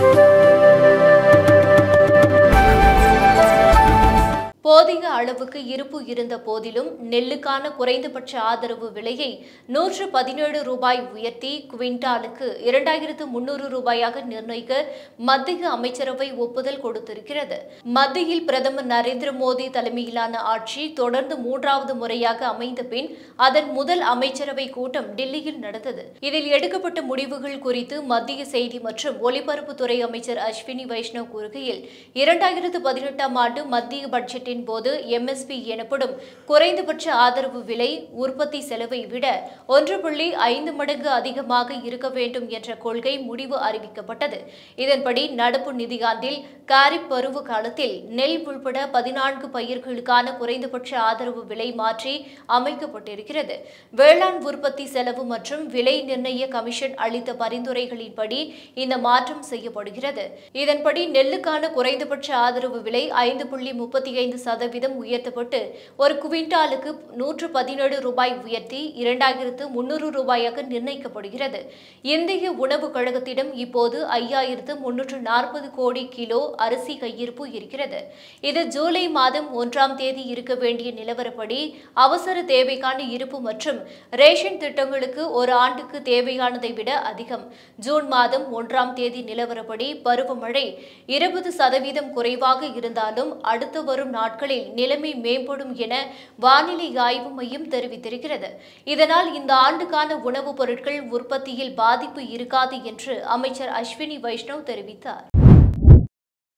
போதிய அளவுக்கு இருப்பு இருந்த போதிலும் நெல்லுக்கான குறைந்தபட்ச ஆதரவு விலையை 117 ரூபாய் உயர்த்தி குவிண்டாலுக்கு 2300 ரூபாயாக நிர்ணயிக்க மத்திய அமைச்சரவை ஒப்புதல் கொடுத்திருக்கிறது. மத்தியில் பிரதமர் நரேந்திர மோடி தலைமையிலான ஆட்சி தொடர்ந்து 3வது முறையாக அமைந்த பின் அதன் முதல் அமைச்சரவை கூட்டம் டெல்லியில் நடந்தது. இதில் எடுக்கப்பட்ட முடிவுகள் குறித்து மத்திய செய்தி மற்றும் ஒலிபரப்புத்துறை அமைச்சர் அஸ்வினி வைஷ்ணவ் கூறுகையில் 2018ஆம் ஆண்டு மத்திய பட்ஜெட்டின் போது MSP எனப்படும் குறைந்தபட்ச ஆதரவு விலை உற்பத்தி செலவை விட 1.5 மடங்கு அதிகமாக இருக்க வேண்டும் என்ற கொள்கை முடிவு அறிவிக்கப்பட்டது. இதன்படி நடப்பு நிதியாண்டில் காரிப் பருவ காலத்தில் நெல் உள்பட 14 பயிர்களுக்கான குறைந்தபட்ச ஆதரவு விலை மாற்றி அமைக்கப்பட்டிருக்கிறது. வேளாண் உற்பத்தி செலவு மற்றும் விலை நிர்ணய கமிஷன் அளித்த பரிந்துரைகளின்படி இந்த மாற்றம் செய்யப்படுகிறது. இதன்படி நெல்லுக்கான குறைந்தபட்ச ஆதரவு விலை 5.35% உயர்த்தப்பட்டு ஒரு குவிண்டாலுக்கு 117 ரூபாய் உயர்த்தி 2300 ரூபாயாக நிர்ணயிக்கப்படுகிறது. இந்திய உணவு கழகத்திடம் இப்போது 5340 கோடி கிலோ அரிசி கையிருப்பு இருக்கிறது. இது ஜூலை மாதம் 1ஆம் தேதி இருக்க வேண்டிய நிலவரப்படி அவசர தேவைக்கான இருப்பு மற்றும் ரேஷன் திட்டங்களுக்கு ஒரு ஆண்டுக்கு தேவையானதை விட அதிகம். ஜூன் மாதம் 1ஆம் தேதி நிலவரப்படி பருவமழை 20% குறைவாக இருந்தாலும் அடுத்து வரும் நாட்களில் நிலைமை மேம்படும் என வானிலை ஆய்வு மையம் தெரிவித்திருக்கிறது. இதனால் இந்த ஆண்டுக்கான உணவுப் பொருட்கள் உற்பத்தியில் பாதிப்பு இருக்காது என்று அமைச்சர் அஸ்வினி வைஷ்ணவ் தெரிவித்தார்.